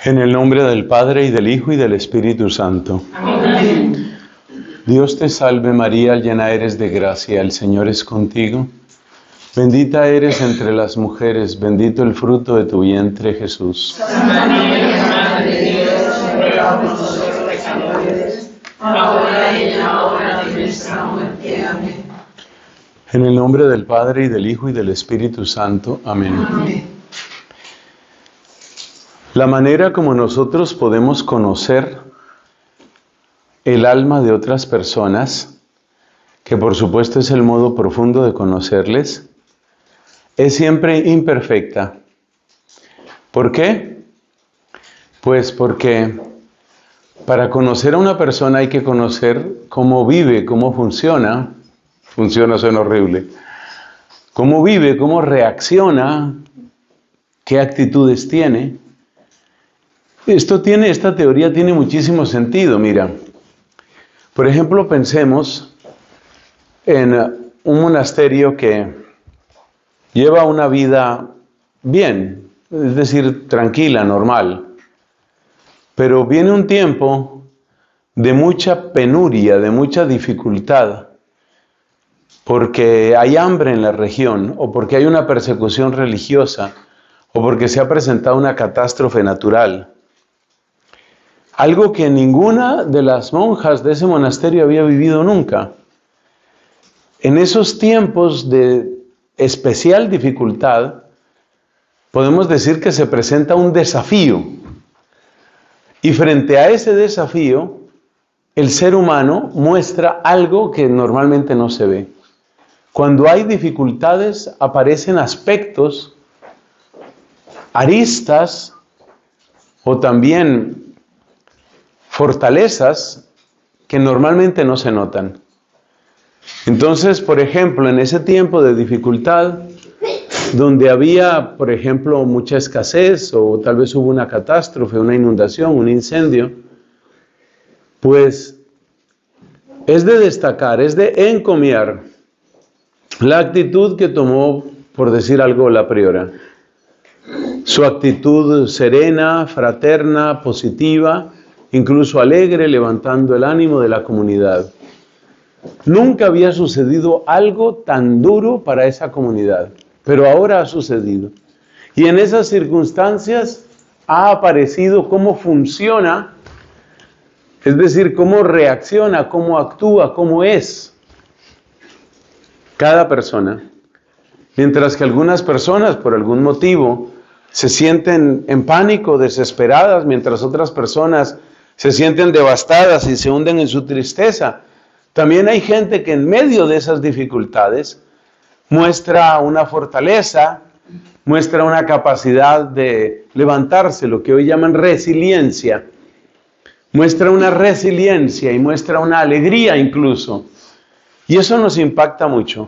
En el nombre del Padre, y del Hijo, y del Espíritu Santo. Amén. Dios te salve María, llena eres de gracia, el Señor es contigo. Bendita eres entre las mujeres, bendito el fruto de tu vientre, Jesús. Santa María, Madre de Dios, ruega por nosotros pecadores, ahora y en la hora de nuestra muerte. Amén. En el nombre del Padre, y del Hijo, y del Espíritu Santo. Amén. Amén. La manera como nosotros podemos conocer el alma de otras personas, que por supuesto es el modo profundo de conocerles, es siempre imperfecta. ¿Por qué? Pues porque para conocer a una persona hay que conocer cómo vive, cómo funciona. Funciona, suena horrible. Cómo vive, cómo reacciona, qué actitudes tiene. Esta teoría tiene muchísimo sentido, mira. Por ejemplo, pensemos en un monasterio que lleva una vida bien, es decir, tranquila, normal. Pero viene un tiempo de mucha penuria, de mucha dificultad, porque hay hambre en la región, o porque hay una persecución religiosa, o porque se ha presentado una catástrofe natural. Algo que ninguna de las monjas de ese monasterio había vivido nunca. En esos tiempos de especial dificultad, podemos decir que se presenta un desafío. Y frente a ese desafío, el ser humano muestra algo que normalmente no se ve. Cuando hay dificultades, aparecen aspectos, aristas, o también fortalezas que normalmente no se notan. Entonces, por ejemplo, en ese tiempo de dificultad, donde había, por ejemplo, mucha escasez, o tal vez hubo una catástrofe, una inundación, un incendio, pues es de destacar, es de encomiar la actitud que tomó, por decir algo, la priora. Su actitud serena, fraterna, positiva, incluso alegre, levantando el ánimo de la comunidad. Nunca había sucedido algo tan duro para esa comunidad, pero ahora ha sucedido. Y en esas circunstancias ha aparecido cómo funciona, es decir, cómo reacciona, cómo actúa, cómo es cada persona. Mientras que algunas personas, por algún motivo, se sienten en pánico, desesperadas, mientras otras personas se sienten devastadas y se hunden en su tristeza. También hay gente que en medio de esas dificultades muestra una fortaleza, muestra una capacidad de levantarse, lo que hoy llaman resiliencia. Muestra una resiliencia y muestra una alegría incluso. Y eso nos impacta mucho.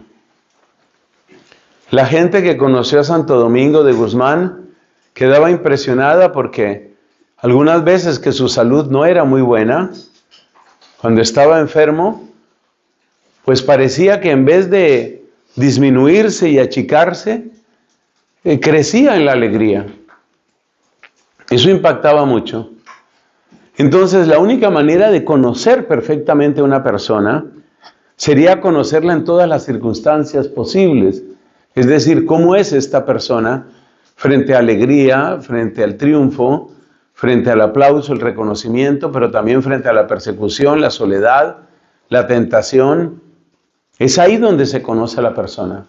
La gente que conoció a Santo Domingo de Guzmán quedaba impresionada porque algunas veces que su salud no era muy buena, cuando estaba enfermo, pues parecía que en vez de disminuirse y achicarse, crecía en la alegría. Eso impactaba mucho. Entonces, la única manera de conocer perfectamente a una persona sería conocerla en todas las circunstancias posibles. Es decir, cómo es esta persona frente a alegría, frente al triunfo, frente al aplauso, el reconocimiento, pero también frente a la persecución, la soledad, la tentación. Es ahí donde se conoce a la persona.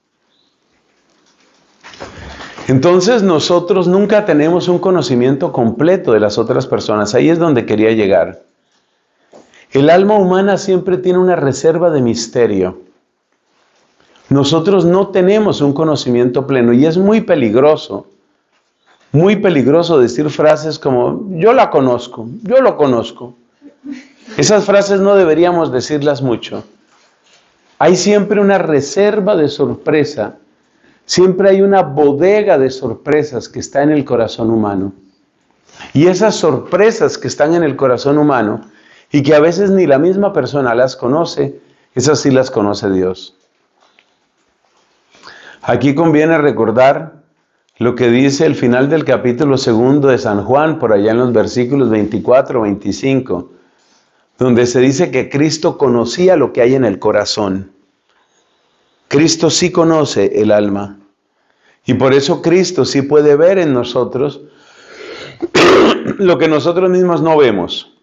Entonces nosotros nunca tenemos un conocimiento completo de las otras personas. Ahí es donde quería llegar. El alma humana siempre tiene una reserva de misterio. Nosotros no tenemos un conocimiento pleno y es muy peligroso decir frases como yo la conozco, yo lo conozco. Esas frases no deberíamos decirlas mucho. Hay siempre una reserva de sorpresa, siempre hay una bodega de sorpresas que está en el corazón humano. Y esas sorpresas que están en el corazón humano y que a veces ni la misma persona las conoce, esas sí las conoce Dios. Aquí conviene recordar lo que dice el final del capítulo 2 de San Juan, por allá en los versículos 24, 25, donde se dice que Cristo conocía lo que hay en el corazón. Cristo sí conoce el alma. Y por eso Cristo sí puede ver en nosotros lo que nosotros mismos no vemos.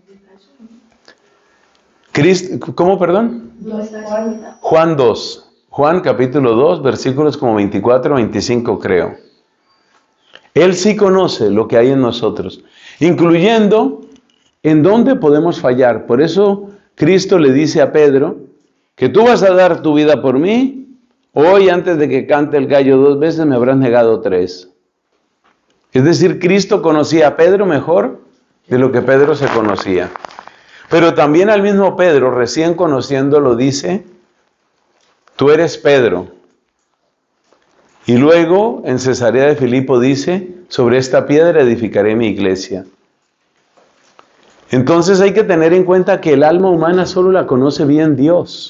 ¿Cómo, perdón? Juan 2. Juan capítulo 2, versículos como 24, 25 creo. Él sí conoce lo que hay en nosotros, incluyendo en dónde podemos fallar. Por eso Cristo le dice a Pedro que tú vas a dar tu vida por mí. Hoy, antes de que cante el gallo 2 veces, me habrás negado 3. Es decir, Cristo conocía a Pedro mejor de lo que Pedro se conocía. Pero también al mismo Pedro, recién conociéndolo, dice, tú eres Pedro. Y luego, en Cesarea de Filipo dice, sobre esta piedra edificaré mi iglesia. Entonces hay que tener en cuenta que el alma humana solo la conoce bien Dios.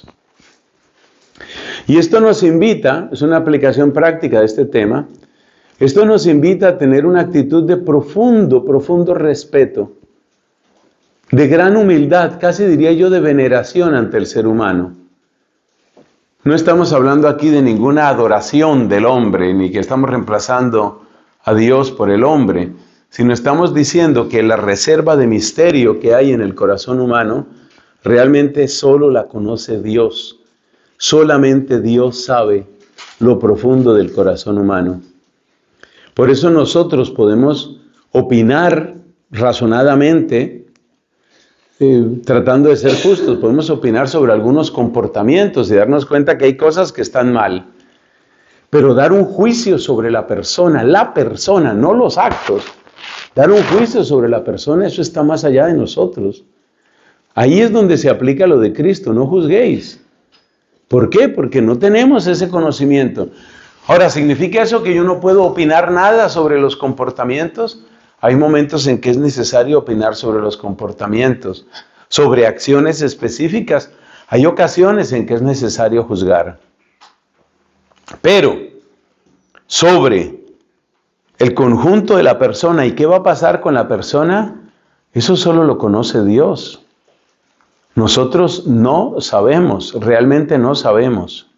Y esto nos invita, es una aplicación práctica de este tema, esto nos invita a tener una actitud de profundo respeto, de gran humildad, casi diría yo de veneración ante el ser humano. No estamos hablando aquí de ninguna adoración del hombre, ni que estamos reemplazando a Dios por el hombre, sino estamos diciendo que la reserva de misterio que hay en el corazón humano, realmente solo la conoce Dios. Solamente Dios sabe lo profundo del corazón humano. Por eso nosotros podemos opinar razonadamente, tratando de ser justos, podemos opinar sobre algunos comportamientos y darnos cuenta que hay cosas que están mal. Pero dar un juicio sobre la persona, no los actos, dar un juicio sobre la persona, eso está más allá de nosotros. Ahí es donde se aplica lo de Cristo, no juzguéis. ¿Por qué? Porque no tenemos ese conocimiento. Ahora, ¿significa eso que yo no puedo opinar nada sobre los comportamientos? Hay momentos en que es necesario opinar sobre los comportamientos, sobre acciones específicas. Hay ocasiones en que es necesario juzgar. Pero, sobre el conjunto de la persona y qué va a pasar con la persona, eso solo lo conoce Dios. Nosotros no sabemos, realmente no sabemos.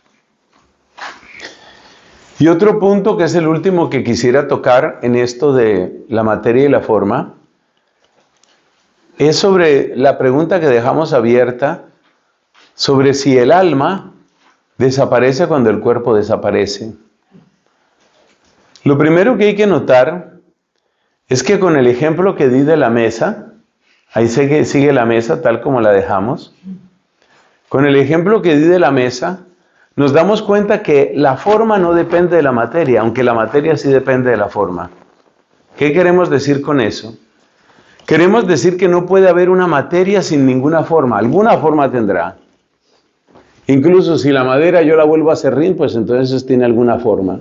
Y otro punto, que es el último que quisiera tocar en esto de la materia y la forma, es sobre la pregunta que dejamos abierta, sobre si el alma desaparece cuando el cuerpo desaparece. Lo primero que hay que notar es que con el ejemplo que di de la mesa, ahí sigue la mesa tal como la dejamos. Con el ejemplo que di de la mesa, nos damos cuenta que la forma no depende de la materia, aunque la materia sí depende de la forma. ¿Qué queremos decir con eso? Queremos decir que no puede haber una materia sin ninguna forma. Alguna forma tendrá. Incluso si la madera yo la vuelvo a serrín, pues entonces tiene alguna forma.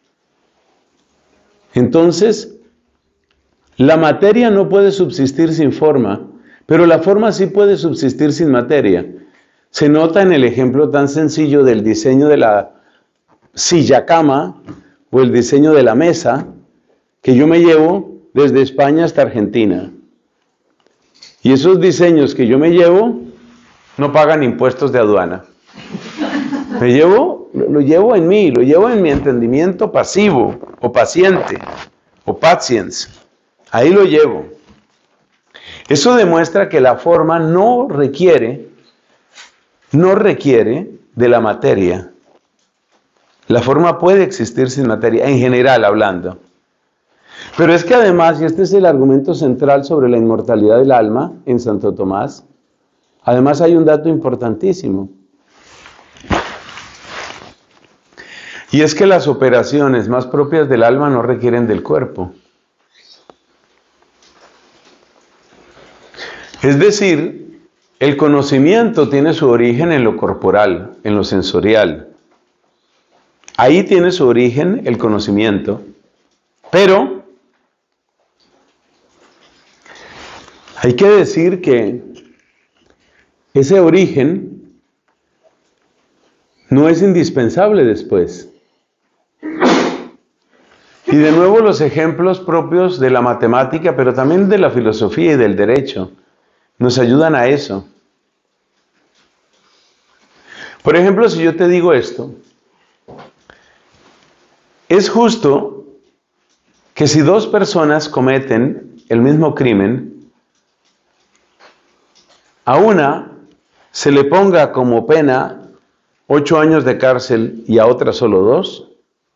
Entonces, la materia no puede subsistir sin forma, pero la forma sí puede subsistir sin materia. Se nota en el ejemplo tan sencillo del diseño de la silla cama o el diseño de la mesa que yo me llevo desde España hasta Argentina. Y esos diseños que yo me llevo no pagan impuestos de aduana. Lo llevo en mí, lo llevo en mi entendimiento pasivo o paciente o patience. Ahí lo llevo. Eso demuestra que la forma no requiere de la materia. La forma puede existir sin materia, en general hablando. Pero es que además, y este es el argumento central sobre la inmortalidad del alma en Santo Tomás, además hay un dato importantísimo. Y es que las operaciones más propias del alma no requieren del cuerpo. Es decir, el conocimiento tiene su origen en lo corporal, en lo sensorial. Ahí tiene su origen el conocimiento, pero hay que decir que ese origen no es indispensable después. Y de nuevo los ejemplos propios de la matemática, pero también de la filosofía y del derecho, nos ayudan a eso. Por ejemplo, si yo te digo esto, es justo que si dos personas cometen el mismo crimen, a una se le ponga como pena 8 años de cárcel y a otra solo 2.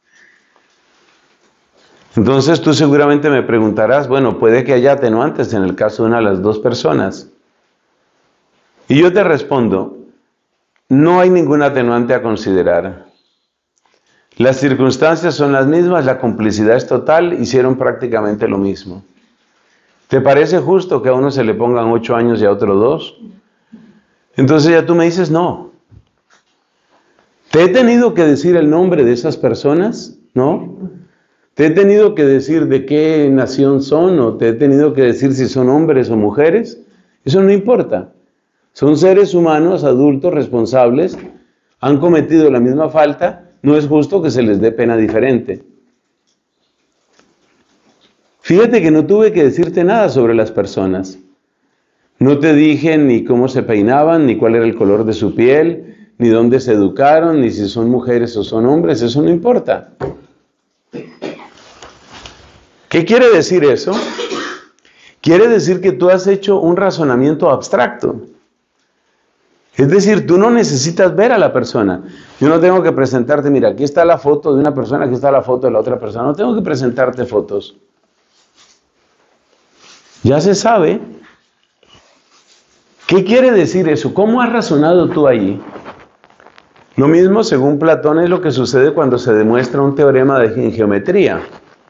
Entonces tú seguramente me preguntarás, bueno, puede que haya atenuantes en el caso de una de las dos personas. Y yo te respondo, no hay ningún atenuante a considerar. Las circunstancias son las mismas, la complicidad es total, hicieron prácticamente lo mismo. ¿Te parece justo que a uno se le pongan 8 años y a otro 2? Entonces ya tú me dices, no. ¿Te he tenido que decir el nombre de esas personas? ¿No? ¿Te he tenido que decir de qué nación son o te he tenido que decir si son hombres o mujeres? Eso no importa. Son seres humanos, adultos, responsables, han cometido la misma falta, no es justo que se les dé pena diferente. Fíjate que no tuve que decirte nada sobre las personas. No te dije ni cómo se peinaban, ni cuál era el color de su piel, ni dónde se educaron, ni si son mujeres o son hombres, eso no importa. ¿Qué quiere decir eso? Quiere decir que tú has hecho un razonamiento abstracto. Es decir, tú no necesitas ver a la persona. Yo no tengo que presentarte, mira, aquí está la foto de una persona, aquí está la foto de la otra persona. No tengo que presentarte fotos. Ya se sabe. ¿Qué quiere decir eso? ¿Cómo has razonado tú allí? Lo mismo, según Platón, es lo que sucede cuando se demuestra un teorema en geometría.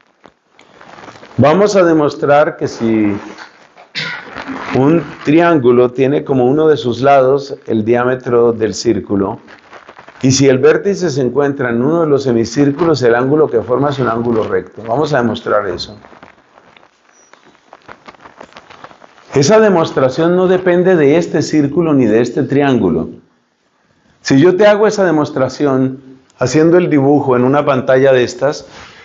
Vamos a demostrar que si un triángulo tiene como uno de sus lados el diámetro del círculo, y si el vértice se encuentra en uno de los semicírculos, el ángulo que forma es un ángulo recto. Vamos a demostrar eso. Esa demostración no depende de este círculo ni de este triángulo. Si yo te hago esa demostración haciendo el dibujo en una pantalla de estas,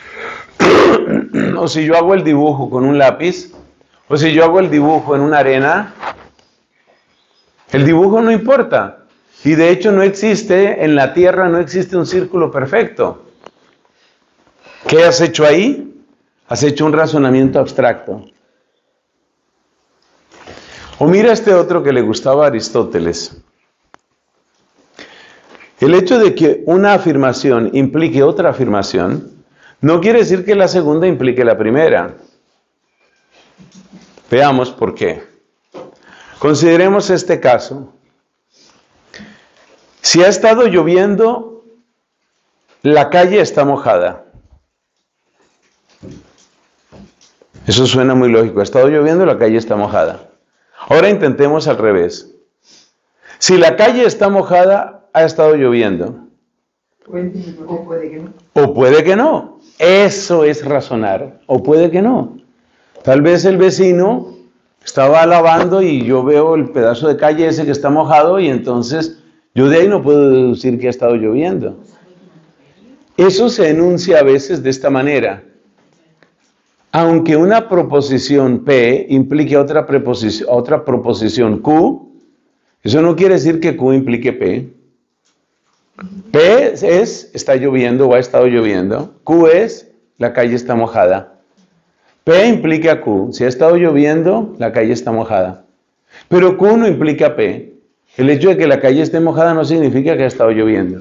o si yo hago el dibujo con un lápiz, o si yo hago el dibujo en una arena, el dibujo no importa. Y de hecho no existe, en la Tierra no existe un círculo perfecto. ¿Qué has hecho ahí? Has hecho un razonamiento abstracto. O mira este otro que le gustaba a Aristóteles. El hecho de que una afirmación implique otra afirmación, no quiere decir que la segunda implique la primera. Veamos por qué. Consideremos este caso. Si ha estado lloviendo, la calle está mojada. Eso suena muy lógico. Ha estado lloviendo, la calle está mojada. Ahora intentemos al revés. Si la calle está mojada, ha estado lloviendo. O puede que no. O puede que no. Eso es razonar. O puede que no. Tal vez el vecino estaba lavando y yo veo el pedazo de calle ese que está mojado y entonces yo de ahí no puedo deducir que ha estado lloviendo. Eso se enuncia a veces de esta manera. Aunque una proposición P implique otra proposición Q, eso no quiere decir que Q implique P. P es está lloviendo o ha estado lloviendo. Q es la calle está mojada. P implica Q. Si ha estado lloviendo, la calle está mojada. Pero Q no implica P. El hecho de que la calle esté mojada no significa que ha estado lloviendo.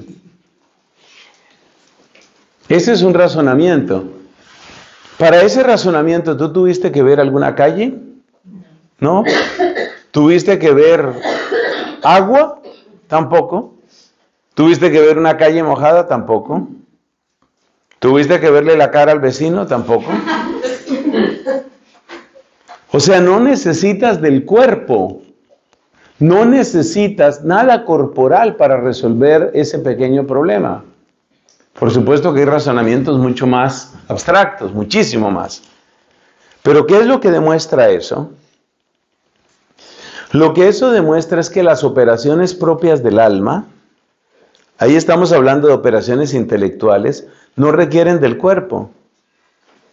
Ese es un razonamiento. Para ese razonamiento, ¿tú tuviste que ver alguna calle? ¿No? ¿Tuviste que ver agua? Tampoco. ¿Tuviste que ver una calle mojada? Tampoco. ¿Tuviste que verle la cara al vecino? Tampoco. O sea, no necesitas del cuerpo. No necesitas nada corporal para resolver ese pequeño problema. Por supuesto que hay razonamientos mucho más abstractos, muchísimo más. Pero ¿qué es lo que demuestra eso? Lo que eso demuestra es que las operaciones propias del alma, ahí estamos hablando de operaciones intelectuales, no requieren del cuerpo.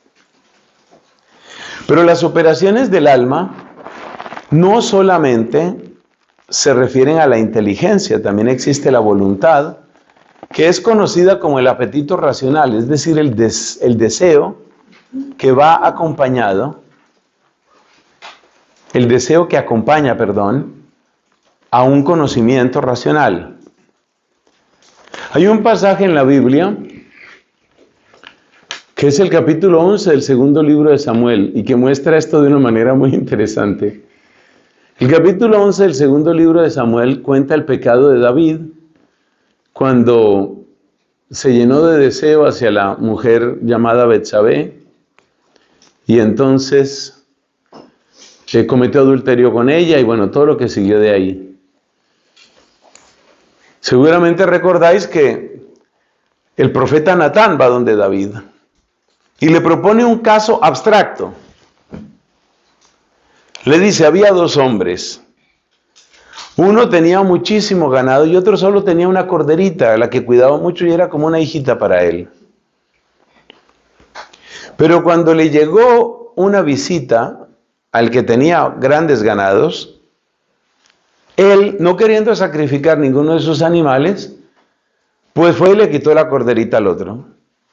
Pero las operaciones del alma no solamente se refieren a la inteligencia, también existe la voluntad, que es conocida como el apetito racional, es decir, el deseo que va acompañado, el deseo que acompaña, a un conocimiento racional. Hay un pasaje en la Biblia que es el capítulo 11 del segundo libro de Samuel y que muestra esto de una manera muy interesante. El capítulo 11 del segundo libro de Samuel cuenta el pecado de David cuando se llenó de deseo hacia la mujer llamada Betsabé y entonces cometió adulterio con ella y bueno, todo lo que siguió de ahí. Seguramente recordáis que el profeta Natán va donde David y le propone un caso abstracto. Le dice, había dos hombres. Uno tenía muchísimo ganado y otro solo tenía una corderita, a la que cuidaba mucho y era como una hijita para él. Pero cuando le llegó una visita al que tenía grandes ganados, él, no queriendo sacrificar ninguno de sus animales, pues fue y le quitó la corderita al otro.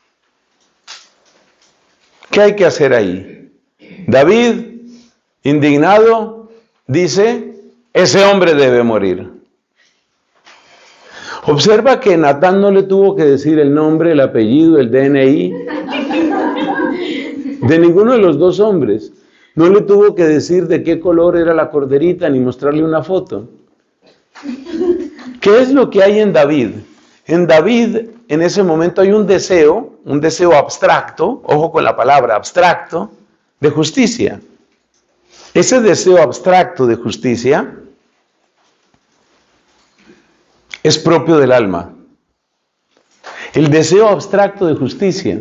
¿Qué hay que hacer ahí? David, indignado, dice, ese hombre debe morir. Observa que Natán no le tuvo que decir el nombre, el apellido, el DNI de ninguno de los dos hombres. No le tuvo que decir de qué color era la corderita ni mostrarle una foto. ¿Qué es lo que hay en David? En David, en ese momento hay un deseo abstracto, ojo con la palabra abstracto, de justicia. Ese deseo abstracto de justicia es propio del alma. El deseo abstracto de justicia.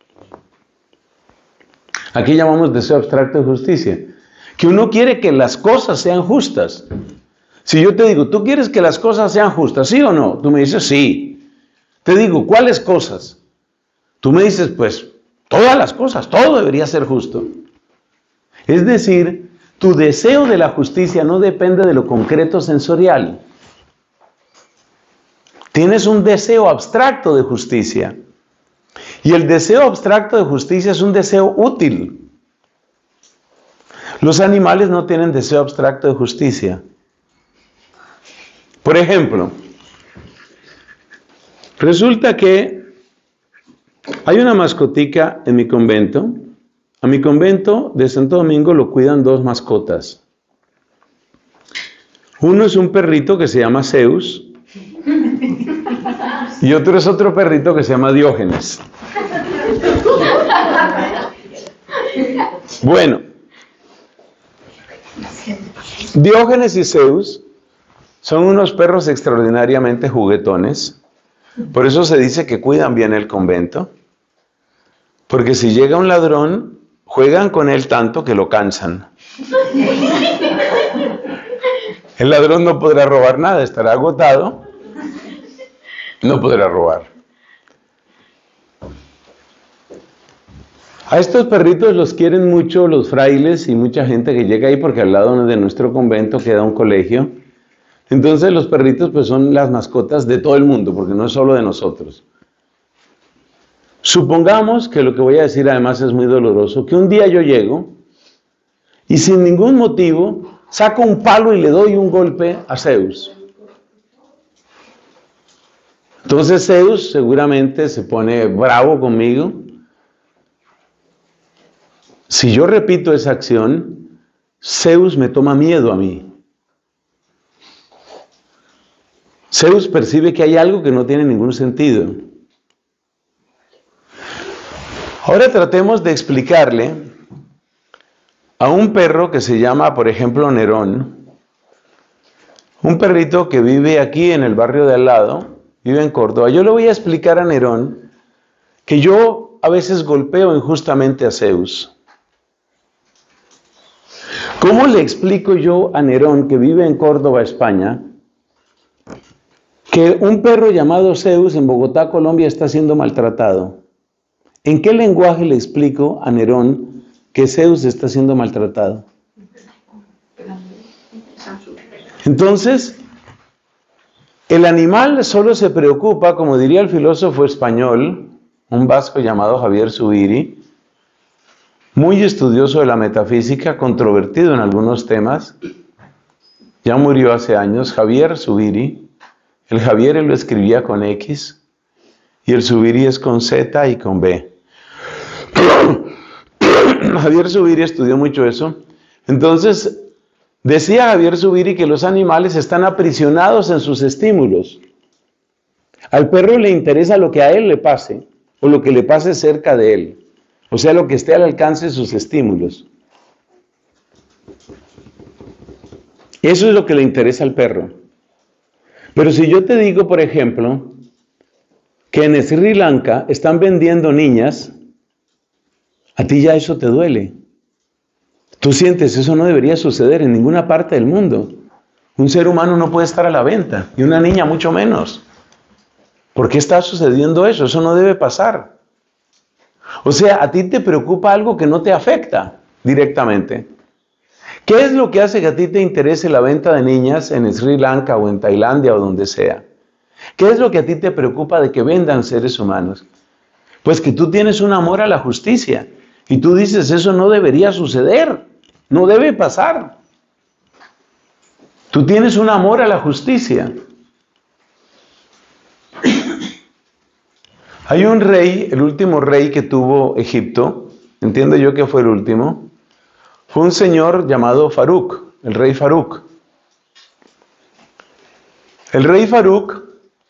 Aquí llamamos deseo abstracto de justicia. Que uno quiere que las cosas sean justas. Si yo te digo, ¿tú quieres que las cosas sean justas? ¿Sí o no? Tú me dices, sí. Te digo, ¿cuáles cosas? Tú me dices, pues, todas las cosas, todo debería ser justo. Es decir, tu deseo de la justicia no depende de lo concreto sensorial. Tienes un deseo abstracto de justicia. Y el deseo abstracto de justicia es un deseo útil. Los animales no tienen deseo abstracto de justicia. Por ejemplo, resulta que hay una mascotica en mi convento. A mi convento de Santo Domingo lo cuidan dos mascotas. Uno es un perrito que se llama Zeus y otro es otro perrito que se llama Diógenes. Bueno, Diógenes y Zeus son unos perros extraordinariamente juguetones. Por eso se dice que cuidan bien el convento. Porque si llega un ladrón, juegan con él tanto que lo cansan. El ladrón no podrá robar nada, estará agotado. No podrá robar. A estos perritos los quieren mucho los frailes y mucha gente que llega ahí porque al lado de nuestro convento queda un colegio. Entonces los perritos pues son las mascotas de todo el mundo porque no es solo de nosotros. Supongamos que lo que voy a decir además es muy doloroso, que un día yo llego y sin ningún motivo saco un palo y le doy un golpe a Zeus. Entonces Zeus seguramente se pone bravo conmigo. Si yo repito esa acción, Zeus me toma miedo a mí. Zeus percibe que hay algo que no tiene ningún sentido. Ahora tratemos de explicarle a un perro que se llama, por ejemplo, Nerón, un perrito que vive aquí en el barrio de al lado, vive en Córdoba. Yo le voy a explicar a Nerón que yo a veces golpeo injustamente a Zeus. ¿Cómo le explico yo a Nerón, que vive en Córdoba, España, que un perro llamado Zeus en Bogotá, Colombia, está siendo maltratado? ¿En qué lenguaje le explico a Nerón que Zeus está siendo maltratado. Entonces, el animal solo se preocupa, como diría el filósofo español, un vasco llamado Javier Zubiri, muy estudioso de la metafísica, controvertido en algunos temas, ya murió hace años, Javier Zubiri. El Javier él lo escribía con X y el Zubiri es con Z y con B. Javier Zubiri estudió mucho eso. Entonces, decía Javier Zubiri que los animales están aprisionados en sus estímulos. Al perro le interesa lo que a él le pase o lo que le pase cerca de él. O sea, lo que esté al alcance de sus estímulos. Eso es lo que le interesa al perro. Pero si yo te digo, por ejemplo, que en Sri Lanka están vendiendo niñas, a ti ya eso te duele. Tú sientes, eso no debería suceder en ninguna parte del mundo. Un ser humano no puede estar a la venta, y una niña mucho menos. ¿Por qué está sucediendo eso? Eso no debe pasar. O sea, a ti te preocupa algo que no te afecta directamente. ¿Qué es lo que hace que a ti te interese la venta de niñas en Sri Lanka o en Tailandia o donde sea? ¿Qué es lo que a ti te preocupa de que vendan seres humanos? Pues que tú tienes un amor a la justicia y tú dices, eso no debería suceder, no debe pasar. Tú tienes un amor a la justicia. Hay un rey, el último rey que tuvo Egipto, entiendo yo que fue el último, fue un señor llamado Farouk, el rey Farouk. El rey Farouk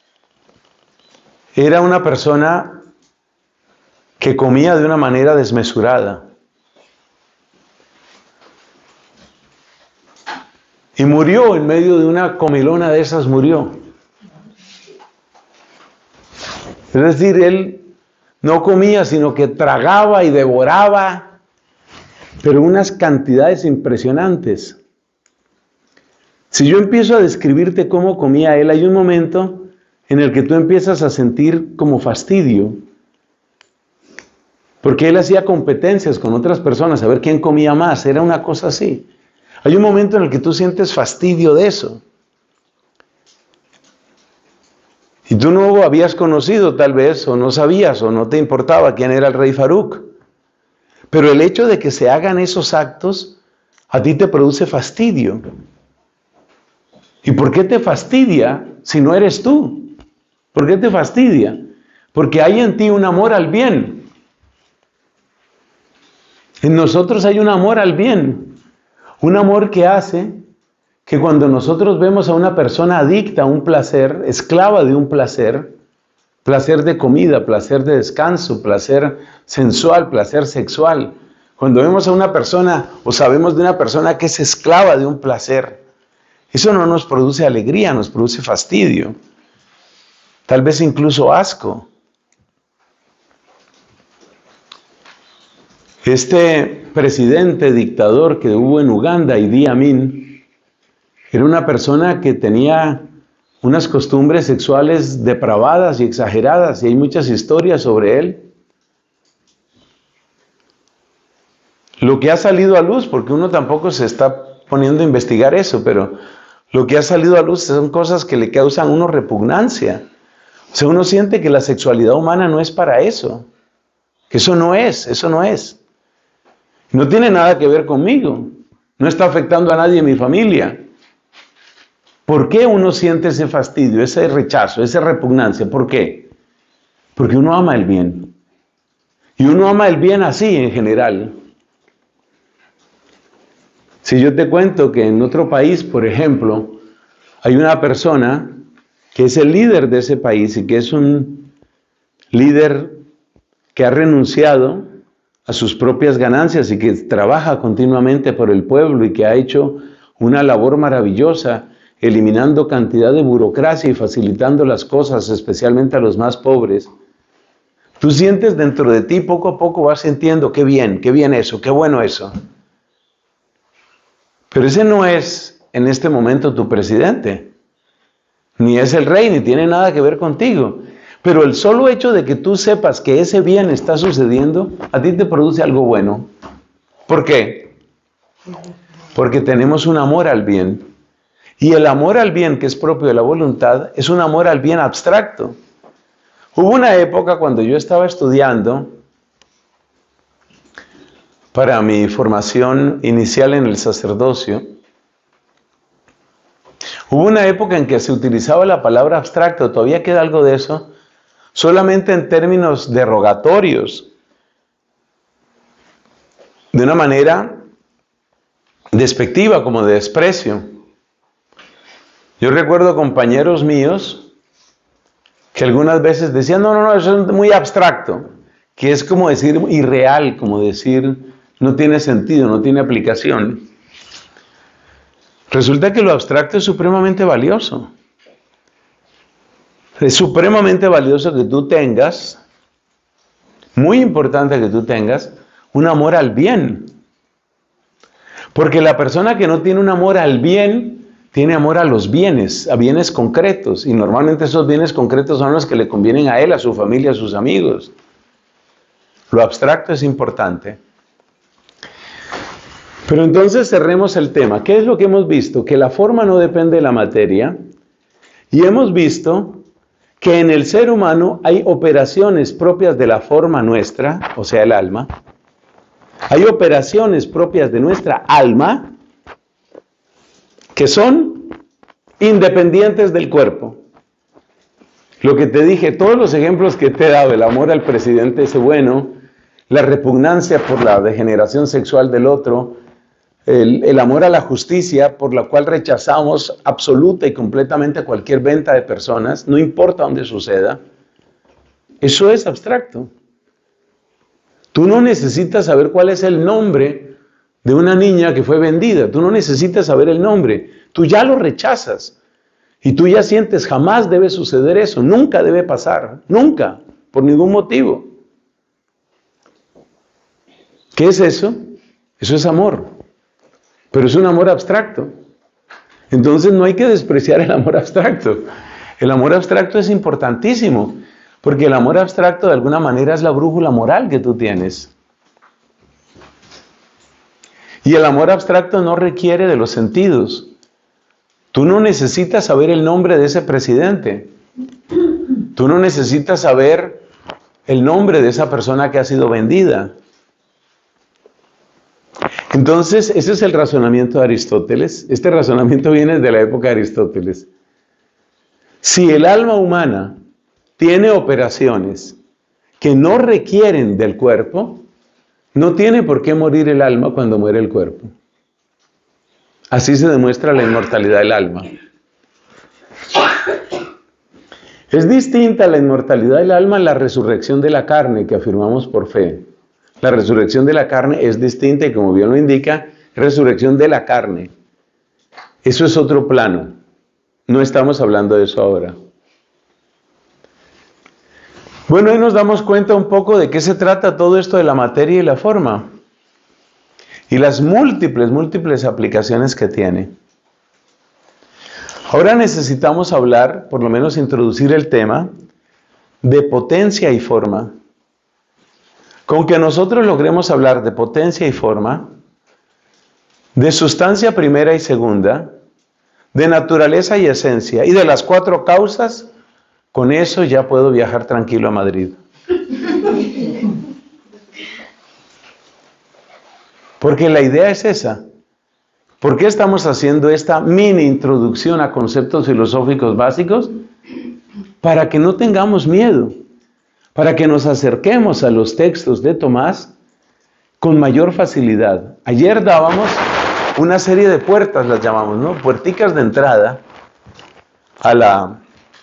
era una persona que comía de una manera desmesurada. Y murió en medio de una comilona de esas, murió. Es decir, él no comía, sino que tragaba y devoraba, pero unas cantidades impresionantes. Si yo empiezo a describirte cómo comía él, hay un momento en el que tú empiezas a sentir como fastidio, porque él hacía competencias con otras personas a ver quién comía más, era una cosa así. Hay un momento en el que tú sientes fastidio de eso. Y tú no habías conocido tal vez, o no sabías, o no te importaba quién era el rey Farouk. Pero el hecho de que se hagan esos actos, a ti te produce fastidio. ¿Y por qué te fastidia si no eres tú? ¿Por qué te fastidia? Porque hay en ti un amor al bien. En nosotros hay un amor al bien. Un amor que hace que cuando nosotros vemos a una persona adicta a un placer, esclava de un placer, placer de comida, placer de descanso, placer sensual, placer sexual, cuando vemos a una persona o sabemos de una persona que es esclava de un placer, eso no nos produce alegría, nos produce fastidio, tal vez incluso asco. Este presidente dictador que hubo en Uganda, Idi Amin, era una persona que tenía unas costumbres sexuales depravadas y exageradas, y hay muchas historias sobre él. Lo que ha salido a luz, porque uno tampoco se está poniendo a investigar eso, pero lo que ha salido a luz son cosas que le causan a uno repugnancia. O sea, uno siente que la sexualidad humana no es para eso, que eso no es. No tiene nada que ver conmigo, no está afectando a nadie en mi familia. ¿Por qué uno siente ese fastidio, ese rechazo, esa repugnancia? ¿Por qué? Porque uno ama el bien. Y uno ama el bien así en general. Si yo te cuento que en otro país, por ejemplo, hay una persona que es el líder de ese país y que es un líder que ha renunciado a sus propias ganancias y que trabaja continuamente por el pueblo y que ha hecho una labor maravillosa, eliminando cantidad de burocracia y facilitando las cosas, especialmente a los más pobres. Tú sientes dentro de ti, poco a poco vas sintiendo, qué bien eso, qué bueno eso. Pero ese no es en este momento tu presidente, ni es el rey, ni tiene nada que ver contigo. Pero el solo hecho de que tú sepas que ese bien está sucediendo, a ti te produce algo bueno. ¿Por qué? Porque tenemos un amor al bien. Y el amor al bien, que es propio de la voluntad, es un amor al bien abstracto. Hubo una época cuando yo estaba estudiando para mi formación inicial en el sacerdocio, hubo una época en que se utilizaba la palabra abstracto, todavía queda algo de eso, solamente en términos derogatorios, de una manera despectiva, como de desprecio. Yo recuerdo compañeros míos que algunas veces decían, no, eso es muy abstracto, que es como decir irreal, como decir no tiene sentido, no tiene aplicación. Resulta que lo abstracto es supremamente valioso. Es supremamente valioso que tú tengas, muy importante que tú tengas, un amor al bien. Porque la persona que no tiene un amor al bien, tiene amor a los bienes, a bienes concretos. Y normalmente esos bienes concretos son los que le convienen a él, a su familia, a sus amigos. Lo abstracto es importante. Pero entonces cerremos el tema. ¿Qué es lo que hemos visto? Que la forma no depende de la materia. Y hemos visto que en el ser humano hay operaciones propias de la forma nuestra, o sea, el alma. Hay operaciones propias de nuestra alma que son independientes del cuerpo. Lo que te dije, todos los ejemplos que te he dado, el amor al presidente ese bueno, la repugnancia por la degeneración sexual del otro, el amor a la justicia por la cual rechazamos absoluta y completamente cualquier venta de personas, no importa dónde suceda, eso es abstracto. Tú no necesitas saber cuál es el nombre de una niña que fue vendida, tú no necesitas saber el nombre, tú ya lo rechazas y tú ya sientes jamás debe suceder eso, nunca debe pasar, nunca, por ningún motivo. ¿Qué es eso? Eso es amor, pero es un amor abstracto. Entonces no hay que despreciar el amor abstracto. El amor abstracto es importantísimo, porque el amor abstracto de alguna manera es la brújula moral que tú tienes. Y el amor abstracto no requiere de los sentidos. Tú no necesitas saber el nombre de ese presidente. Tú no necesitas saber el nombre de esa persona que ha sido vendida. Entonces, ese es el razonamiento de Aristóteles. Este razonamiento viene de la época de Aristóteles. Si el alma humana tiene operaciones que no requieren del cuerpo, no tiene por qué morir el alma cuando muere el cuerpo. Así se demuestra la inmortalidad del alma. Es distinta la inmortalidad del alma a la resurrección de la carne que afirmamos por fe. La resurrección de la carne es distinta y, como bien lo indica, resurrección de la carne. Eso es otro plano. No estamos hablando de eso ahora. Bueno, ahí nos damos cuenta un poco de qué se trata todo esto de la materia y la forma. Y las múltiples aplicaciones que tiene. Ahora necesitamos hablar, por lo menos introducir el tema, de potencia y forma. Con que nosotros logremos hablar de potencia y forma, de sustancia primera y segunda, de naturaleza y esencia, y de las 4 causas, con eso ya puedo viajar tranquilo a Madrid. Porque la idea es esa. ¿Por qué estamos haciendo esta mini introducción a conceptos filosóficos básicos? Para que no tengamos miedo, para que nos acerquemos a los textos de Tomás con mayor facilidad. Ayer dábamos una serie de puertas, las llamamos, ¿no? Puerticas de entrada a la...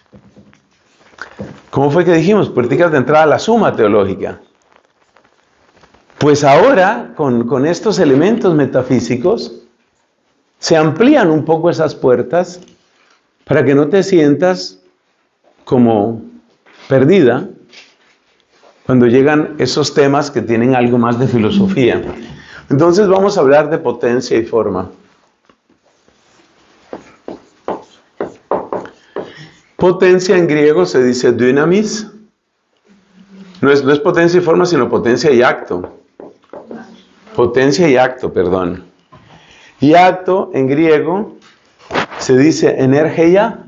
¿Cómo fue que dijimos? Puerticas de entrada a la suma teológica. Pues ahora, con estos elementos metafísicos, se amplían un poco esas puertas para que no te sientas como perdida cuando llegan esos temas que tienen algo más de filosofía. Entonces vamos a hablar de potencia y forma. Potencia en griego se dice dynamis. No es potencia y forma, sino potencia y acto. Potencia y acto, perdón. Y acto en griego se dice energeia,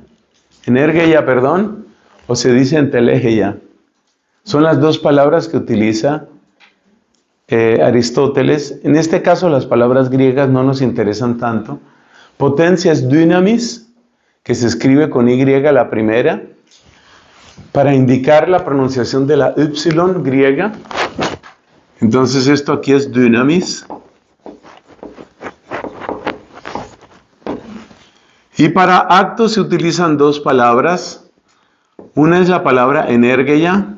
o se dice entelegeia. Son las dos palabras que utiliza Aristóteles. En este caso las palabras griegas no nos interesan tanto. Potencia es dynamis, que se escribe con Y la primera, para indicar la pronunciación de la Y griega. Entonces esto aquí es dynamis. Y para acto se utilizan dos palabras. Una es la palabra energeia,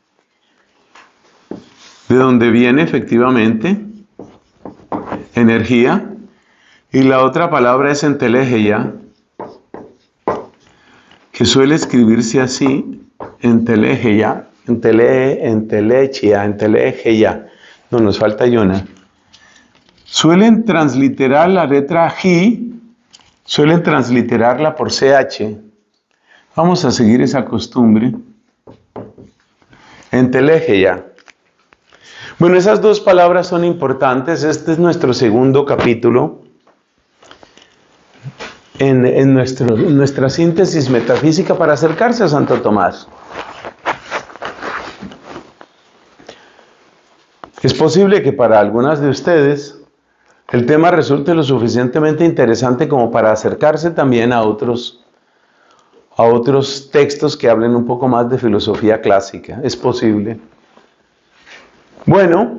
de donde viene efectivamente energía, y la otra palabra es entelegeia, que suele escribirse así, entelegeia, entelegeia. No, nos falta una. Suelen transliterar la letra J, suelen transliterarla por CH. Vamos a seguir esa costumbre. Entelegeia. Bueno, esas dos palabras son importantes. Este es nuestro segundo capítulo en nuestra síntesis metafísica para acercarse a Santo Tomás. Es posible que para algunas de ustedes el tema resulte lo suficientemente interesante como para acercarse también a otros textos que hablen un poco más de filosofía clásica. Es posible. Bueno,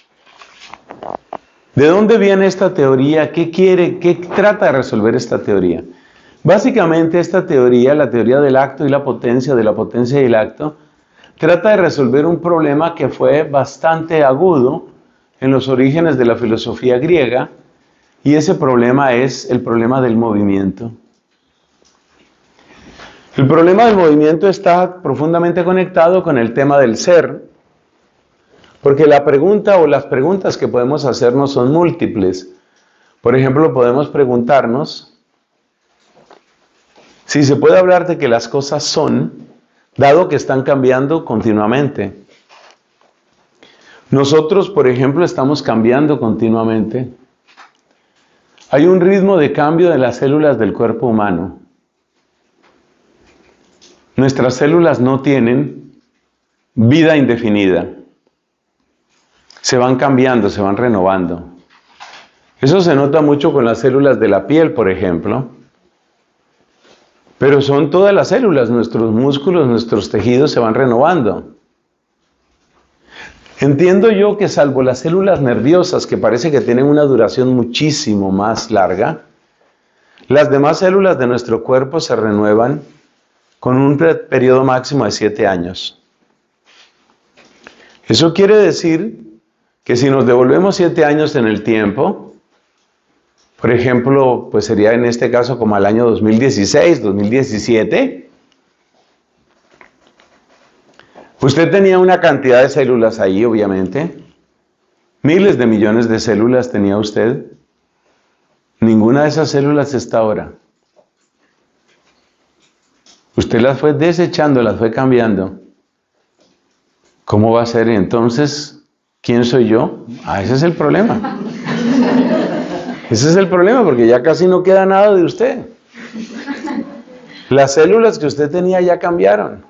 ¿de dónde viene esta teoría? ¿Qué trata de resolver esta teoría? Básicamente esta teoría, la teoría del acto y la potencia, de la potencia y el acto, trata de resolver un problema que fue bastante agudo en los orígenes de la filosofía griega, y ese problema es el problema del movimiento. El problema del movimiento está profundamente conectado con el tema del ser, porque la pregunta o las preguntas que podemos hacernos son múltiples. Por ejemplo, podemos preguntarnos si se puede hablar de que las cosas son, dado que están cambiando continuamente. Nosotros, por ejemplo, estamos cambiando continuamente. Hay un ritmo de cambio de las células del cuerpo humano. Nuestras células no tienen vida indefinida. Se van cambiando, se van renovando. Eso se nota mucho con las células de la piel, por ejemplo. Pero son todas las células, nuestros músculos, nuestros tejidos se van renovando. Entiendo yo que salvo las células nerviosas, que parece que tienen una duración muchísimo más larga, las demás células de nuestro cuerpo se renuevan con un periodo máximo de 7 años. Eso quiere decir que si nos devolvemos 7 años en el tiempo, por ejemplo, pues sería en este caso como al año 2016, 2017, usted tenía una cantidad de células ahí, obviamente. Miles de millones de células tenía usted. Ninguna de esas células está ahora. Usted las fue desechando, las fue cambiando. ¿Cómo va a ser entonces? ¿Quién soy yo? Ese es el problema. Ese es el problema, porque ya casi no queda nada de usted. Las células que usted tenía ya cambiaron.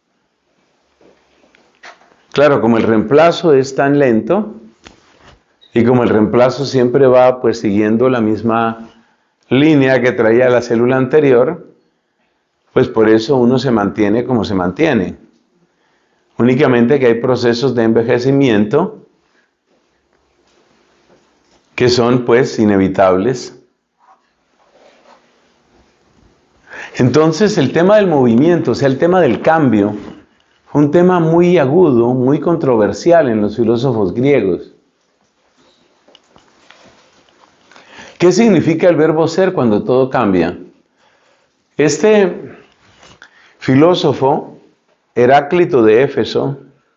Claro, como el reemplazo es tan lento, y como el reemplazo siempre va pues siguiendo la misma línea que traía la célula anterior, pues por eso uno se mantiene como se mantiene. Únicamente que hay procesos de envejecimiento que son pues inevitables. Entonces el tema del movimiento, o sea, el tema del cambio, fue un tema muy agudo, muy controversial en los filósofos griegos. ¿Qué significa el verbo ser cuando todo cambia? Este filósofo, Heráclito de Éfeso,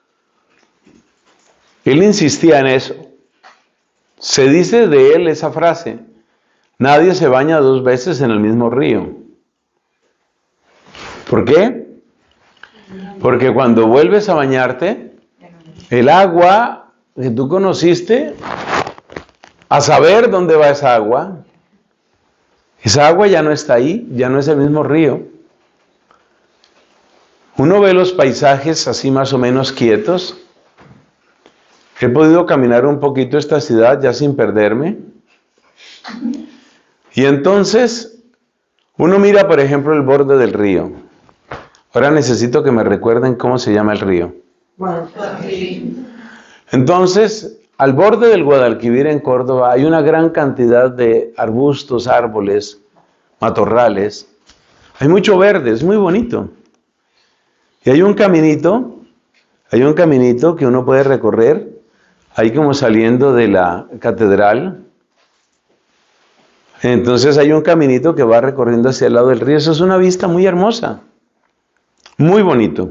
él insistía en eso. Se dice de él esa frase: nadie se baña 2 veces en el mismo río. ¿Por qué? Porque cuando vuelves a bañarte, el agua que tú conociste a saber dónde va esa agua. Esa agua ya no está ahí, ya no es el mismo río. Uno ve los paisajes así más o menos quietos. He podido caminar un poquito esta ciudad ya sin perderme. Y entonces, uno mira, por ejemplo, el borde del río. Ahora necesito que me recuerden cómo se llama el río. Entonces, al borde del Guadalquivir en Córdoba hay una gran cantidad de arbustos, árboles, matorrales. Hay mucho verde, es muy bonito. Y hay un caminito que uno puede recorrer, ahí como saliendo de la catedral. Entonces hay un caminito que va recorriendo hacia el lado del río. Eso es una vista muy hermosa, muy bonito.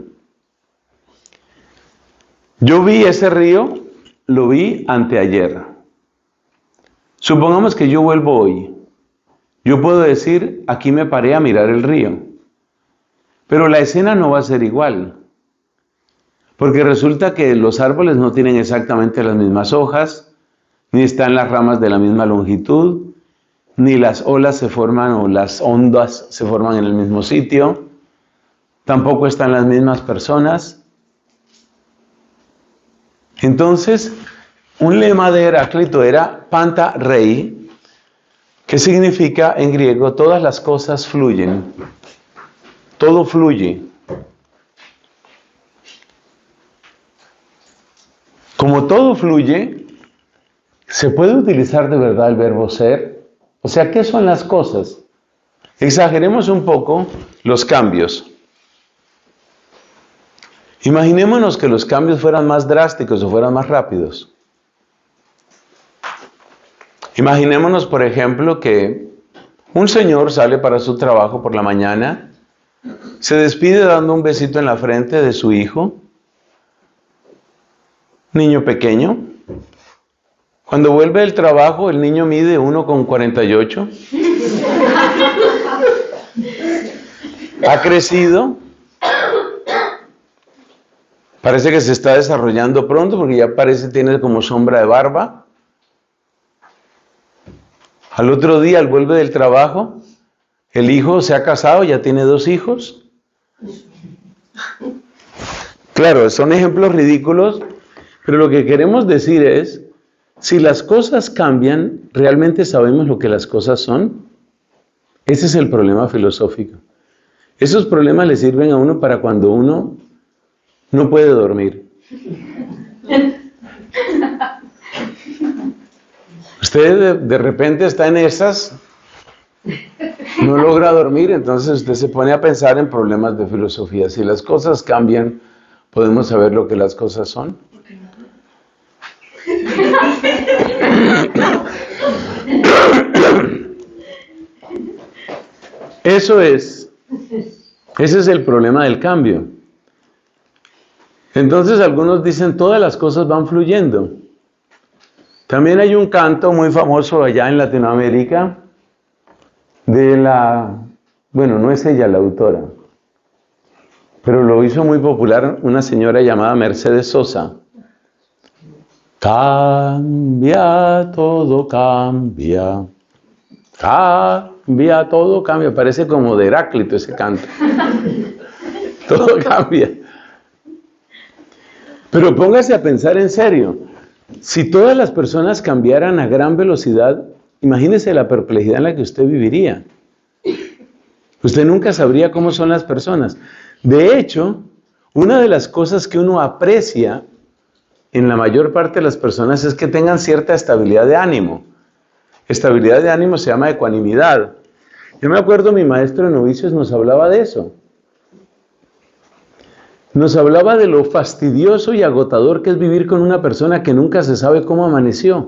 Yo vi ese río, lo vi anteayer. Supongamos que yo vuelvo hoy. Yo puedo decir, aquí me paré a mirar el río. Pero la escena no va a ser igual. Porque resulta que los árboles no tienen exactamente las mismas hojas, ni están las ramas de la misma longitud, ni las olas se forman o las ondas se forman en el mismo sitio. Tampoco están las mismas personas. Entonces, un lema de Heráclito era Panta Rei, que significa en griego todas las cosas fluyen. Todo fluye. Como todo fluye, ¿se puede utilizar de verdad el verbo ser? O sea, ¿qué son las cosas? Exageremos un poco los cambios. Imaginémonos que los cambios fueran más drásticos o fueran más rápidos. Imaginémonos, por ejemplo, que un señor sale para su trabajo por la mañana, se despide dando un besito en la frente de su hijo, niño pequeño. Cuando vuelve del trabajo, el niño mide 1,48. Ha crecido. Parece que se está desarrollando pronto porque ya parece tiene como sombra de barba. Al otro día, al vuelve del trabajo, el hijo se ha casado, ya tiene 2 hijos. Claro, son ejemplos ridículos, pero lo que queremos decir es, si las cosas cambian, ¿realmente sabemos lo que las cosas son? Ese es el problema filosófico. Esos problemas le sirven a uno para cuando uno no puede dormir. Usted de repente está en esas, no logra dormir, entonces usted se pone a pensar en problemas de filosofía. Si las cosas cambian, ¿podemos saber lo que las cosas son? Ese es el problema del cambio. Entonces algunos dicen, todas las cosas van fluyendo. También hay un canto muy famoso allá en Latinoamérica de bueno, no es ella la autora, pero lo hizo muy popular una señora llamada Mercedes Sosa. Cambia, todo cambia. Cambia, todo cambia. Parece como de Heráclito ese canto. Todo cambia. Pero póngase a pensar en serio. Si todas las personas cambiaran a gran velocidad, imagínese la perplejidad en la que usted viviría. Usted nunca sabría cómo son las personas. De hecho, una de las cosas que uno aprecia en la mayor parte de las personas es que tengan cierta estabilidad de ánimo. Estabilidad de ánimo se llama ecuanimidad. Yo me acuerdo, mi maestro de novicios nos hablaba de eso. Nos hablaba de lo fastidioso y agotador que es vivir con una persona que nunca se sabe cómo amaneció.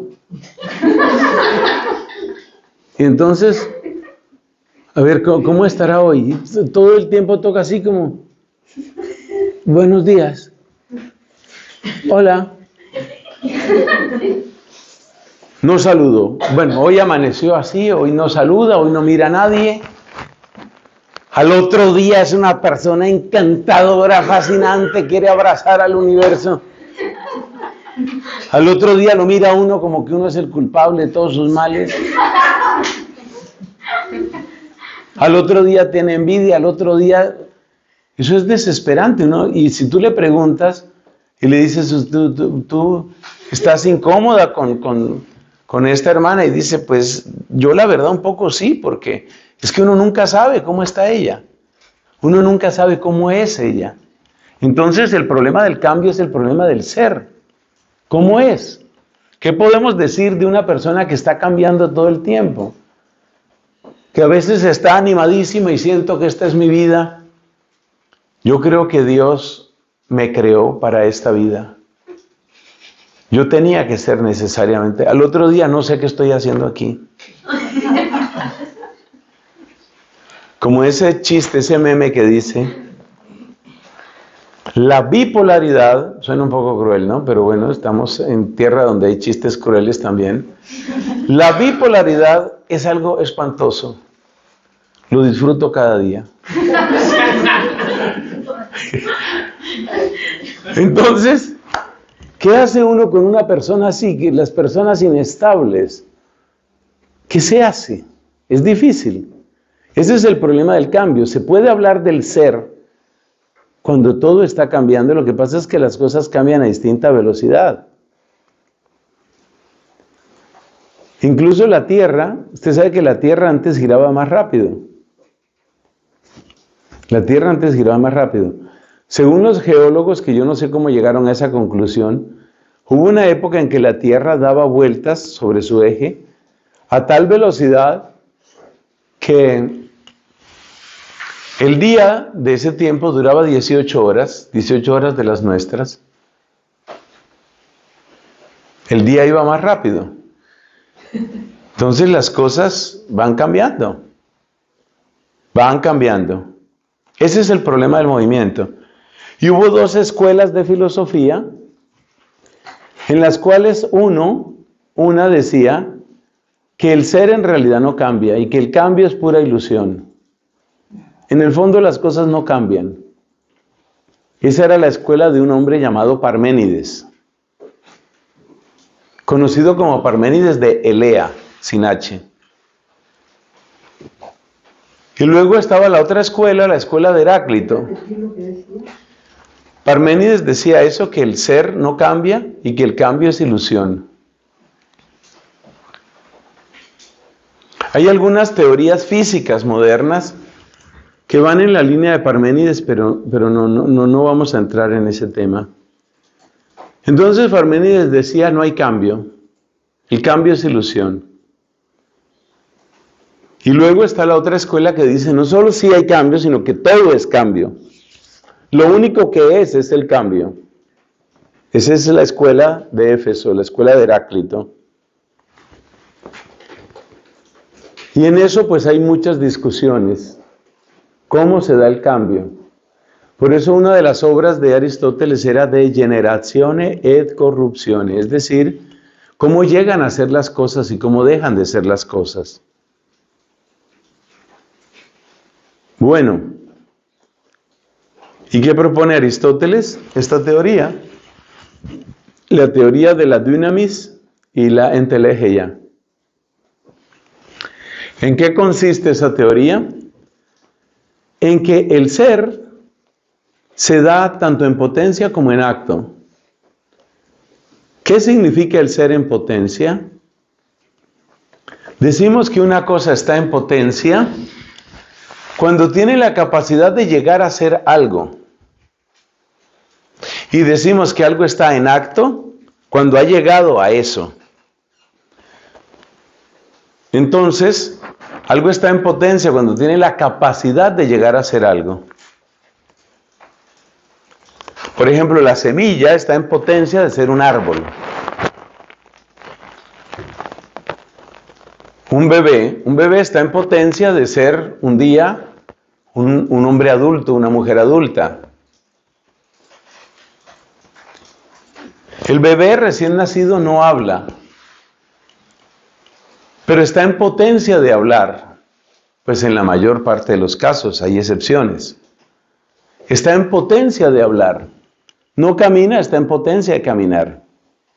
Y entonces, a ver, ¿cómo estará hoy? Todo el tiempo toca así como, buenos días. Hola. No saludo. Bueno, hoy amaneció así, hoy no saluda, hoy no mira a nadie. Al otro día es una persona encantadora, fascinante, quiere abrazar al universo. Al otro día lo mira uno como que uno es el culpable de todos sus males. Al otro día tiene envidia, al otro día... Eso es desesperante, ¿no? Y si tú le preguntas y le dices, tú estás incómoda con esta hermana, y dice, pues yo la verdad un poco sí, porque es que uno nunca sabe cómo está ella. Uno nunca sabe cómo es ella. Entonces el problema del cambio es el problema del ser. ¿Cómo es? ¿Qué podemos decir de una persona que está cambiando todo el tiempo? Que a veces está animadísima y siento que esta es mi vida. Yo creo que Dios me creó para esta vida. Yo tenía que ser necesariamente. Al otro día no sé qué estoy haciendo aquí. Como ese chiste, ese meme que dice, la bipolaridad, suena un poco cruel, ¿no? Pero bueno, estamos en tierra donde hay chistes crueles también. La bipolaridad es algo espantoso. Lo disfruto cada día. Entonces, ¿qué hace uno con una persona así? Que las personas inestables, ¿qué se hace? Es difícil. Ese es el problema del cambio. Se puede hablar del ser cuando todo está cambiando. Lo que pasa es que las cosas cambian a distinta velocidad. Incluso la Tierra, usted sabe que la Tierra antes giraba más rápido. La Tierra antes giraba más rápido. Según los geólogos, que yo no sé cómo llegaron a esa conclusión, hubo una época en que la Tierra daba vueltas sobre su eje a tal velocidad que el día de ese tiempo duraba 18 horas de las nuestras. El día iba más rápido. Entonces las cosas van cambiando. Van cambiando. Ese es el problema del movimiento. Y hubo dos escuelas de filosofía en las cuales una decía que el ser en realidad no cambia y que el cambio es pura ilusión. En el fondo las cosas no cambian. Esa era la escuela de un hombre llamado Parménides, conocido como Parménides de Elea, sin H. Y luego estaba la otra escuela, la escuela de Heráclito. Parménides decía eso, que el ser no cambia y que el cambio es ilusión. Hay algunas teorías físicas modernas que van en la línea de Parménides, pero no vamos a entrar en ese tema. Entonces Parménides decía, no hay cambio, el cambio es ilusión. Y luego está la otra escuela que dice, no solo sí hay cambio, sino que todo es cambio. Lo único que es el cambio. Esa es la escuela de Éfeso, la escuela de Heráclito. Y en eso pues hay muchas discusiones. ¿Cómo se da el cambio? Por eso una de las obras de Aristóteles era de generazione et corruptione, es decir, cómo llegan a ser las cosas y cómo dejan de ser las cosas. Bueno, ¿y qué propone Aristóteles? Esta teoría, la teoría de la dynamis y la entelegeia. ¿En qué consiste esa teoría? En que el ser se da tanto en potencia como en acto. ¿Qué significa el ser en potencia? Decimos que una cosa está en potencia cuando tiene la capacidad de llegar a ser algo. Y decimos que algo está en acto cuando ha llegado a eso. Entonces, algo está en potencia cuando tiene la capacidad de llegar a ser algo. Por ejemplo, la semilla está en potencia de ser un árbol. Un bebé está en potencia de ser un día un hombre adulto, una mujer adulta. El bebé recién nacido no habla, pero está en potencia de hablar. Pues en la mayor parte de los casos, hay excepciones. Está en potencia de hablar. No camina, está en potencia de caminar.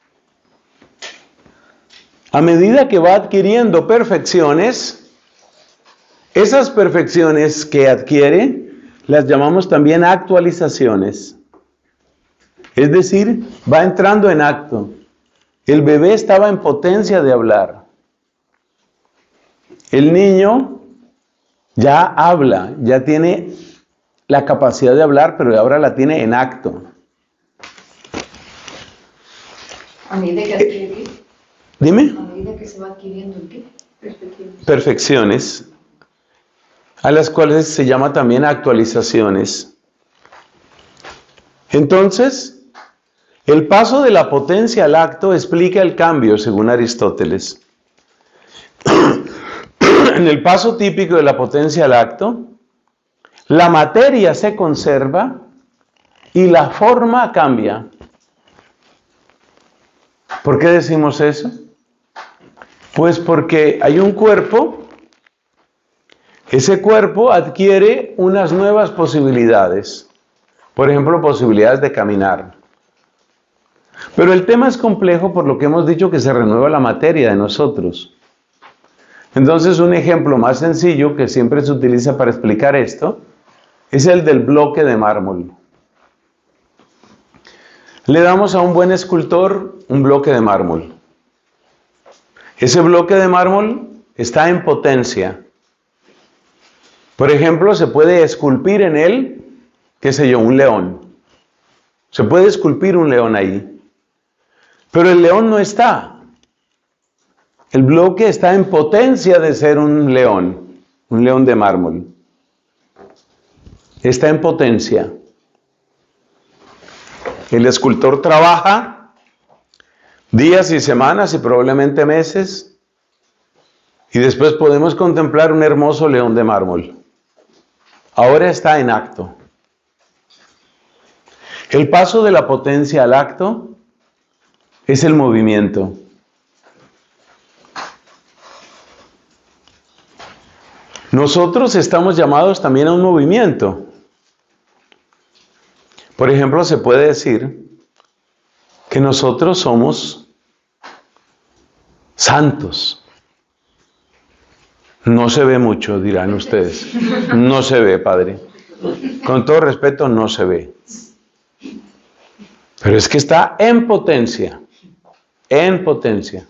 A medida que va adquiriendo perfecciones, esas perfecciones que adquiere las llamamos también actualizaciones. Es decir, va entrando en acto. El bebé estaba en potencia de hablar. El niño ya habla, ya tiene la capacidad de hablar, pero ahora la tiene en acto. ¿A medida que adquiere? Dime. ¿A medida que se va adquiriendo el qué? Perfecciones, a las cuales se llama también actualizaciones. Entonces, el paso de la potencia al acto explica el cambio, según Aristóteles. En el paso típico de la potencia al acto, la materia se conserva y la forma cambia. ¿Por qué decimos eso? Pues porque hay un cuerpo, ese cuerpo adquiere unas nuevas posibilidades. Por ejemplo, posibilidades de caminar. Pero el tema es complejo por lo que hemos dicho que se renueva la materia de nosotros. Entonces, un ejemplo más sencillo que siempre se utiliza para explicar esto es el del bloque de mármol. Le damos a un buen escultor un bloque de mármol. Ese bloque de mármol está en potencia. Por ejemplo, se puede esculpir en él, qué sé yo, un león. Se puede esculpir un león ahí. Pero el león no está. El bloque está en potencia de ser un león de mármol. Está en potencia. El escultor trabaja días y semanas y probablemente meses, y después podemos contemplar un hermoso león de mármol. Ahora está en acto. El paso de la potencia al acto es el movimiento. Nosotros estamos llamados también a un movimiento. Por ejemplo, se puede decir que nosotros somos santos. No se ve mucho, dirán ustedes. No se ve, padre. Con todo respeto, no se ve. Pero es que está en potencia. En potencia.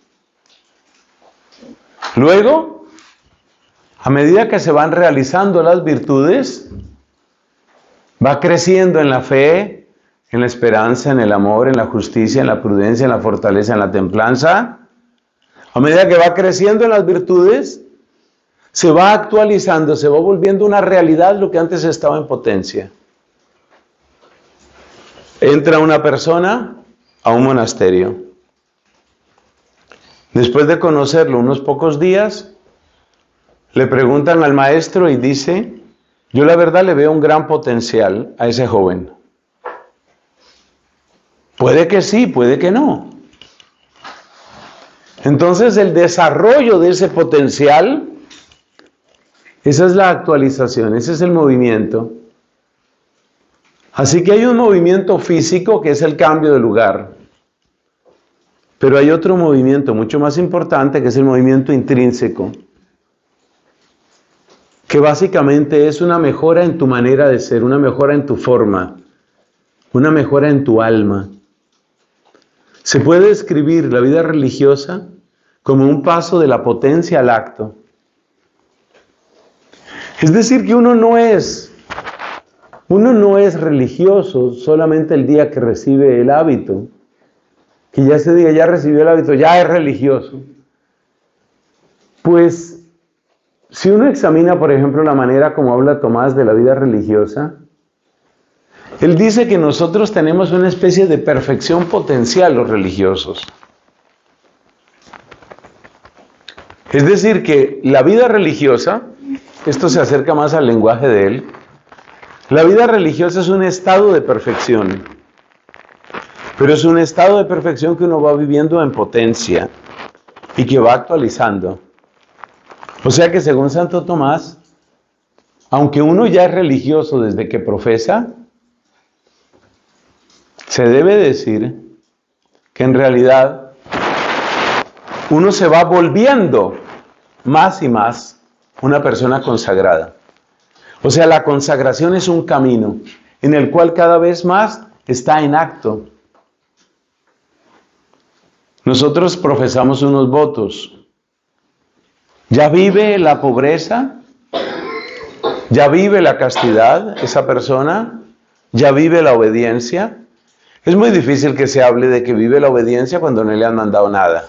Luego, a medida que se van realizando las virtudes, va creciendo en la fe, en la esperanza, en el amor, en la justicia, en la prudencia, en la fortaleza, en la templanza. A medida que va creciendo en las virtudes, se va actualizando, se va volviendo una realidad lo que antes estaba en potencia. Entra una persona a un monasterio. Después de conocerlo unos pocos días, le preguntan al maestro y dice: yo la verdad le veo un gran potencial a ese joven. Puede que sí, puede que no. Entonces el desarrollo de ese potencial, esa es la actualización, ese es el movimiento. Así que hay un movimiento físico que es el cambio de lugar. Pero hay otro movimiento mucho más importante que es el movimiento intrínseco, que básicamente es una mejora en tu manera de ser, una mejora en tu forma, una mejora en tu alma. Se puede describir la vida religiosa como un paso de la potencia al acto. Es decir, que uno no es religioso solamente el día que recibe el hábito, que ya ese día ya recibió el hábito, ya es religioso. Pues, si uno examina, por ejemplo, la manera como habla Tomás de la vida religiosa, él dice que nosotros tenemos una especie de perfección potencial, los religiosos. Es decir, que la vida religiosa, esto se acerca más al lenguaje de él, la vida religiosa es un estado de perfección, pero es un estado de perfección que uno va viviendo en potencia y que va actualizando. O sea que según Santo Tomás, aunque uno ya es religioso desde que profesa, se debe decir que en realidad uno se va volviendo más y más una persona consagrada. O sea, la consagración es un camino en el cual cada vez más está en acto. Nosotros profesamos unos votos. ¿Ya vive la pobreza? ¿Ya vive la castidad esa persona? ¿Ya vive la obediencia? Es muy difícil que se hable de que vive la obediencia cuando no le han mandado nada.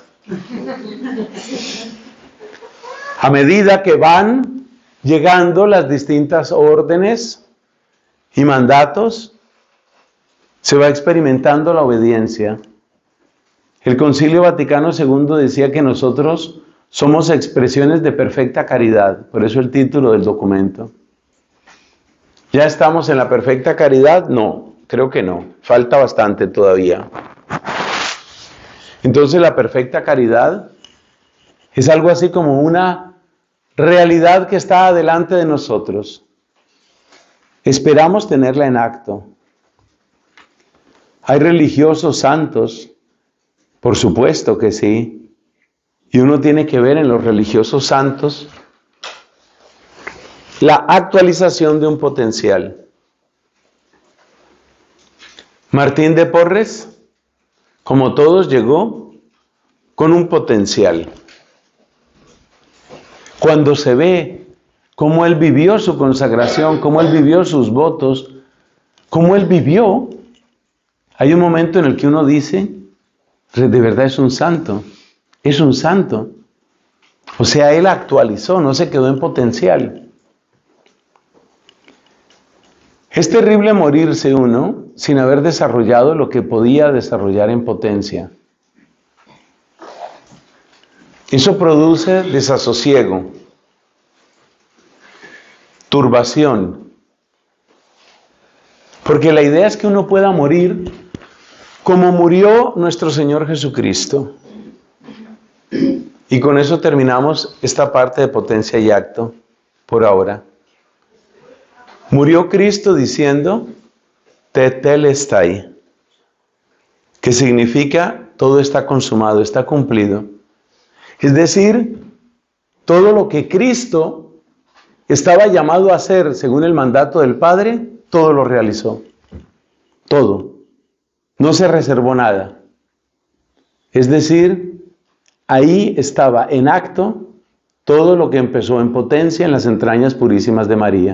A medida que van llegando las distintas órdenes y mandatos, se va experimentando la obediencia. El Concilio Vaticano II decía que nosotros somos expresiones de perfecta caridad, por eso el título del documento. ¿Ya estamos en la perfecta caridad? No, creo que no, falta bastante todavía. Entonces la perfecta caridad es algo así como una realidad que está delante de nosotros. Esperamos tenerla en acto. ¿Hay religiosos santos? Por supuesto que sí. Y uno tiene que ver en los religiosos santos la actualización de un potencial. Martín de Porres, como todos, llegó con un potencial. Cuando se ve cómo él vivió su consagración, cómo él vivió sus votos, cómo él vivió, hay un momento en el que uno dice, de verdad es un santo. Es un santo. O sea, él actualizó, no se quedó en potencial. Es terrible morirse uno sin haber desarrollado lo que podía desarrollar en potencia. Eso produce desasosiego, turbación. Porque la idea es que uno pueda morir como murió nuestro Señor Jesucristo. Y con eso terminamos esta parte de potencia y acto por ahora. Murió Cristo diciendo, tetelestai, que significa todo está consumado, está cumplido. Es decir, todo lo que Cristo estaba llamado a hacer según el mandato del Padre, todo lo realizó. Todo. No se reservó nada. Es decir, ahí estaba en acto todo lo que empezó en potencia en las entrañas purísimas de María.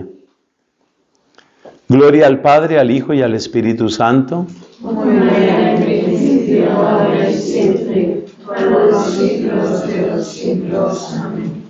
Gloria al Padre, al Hijo y al Espíritu Santo. Como era en el principio, ahora y siempre, por los siglos de los siglos. Amén.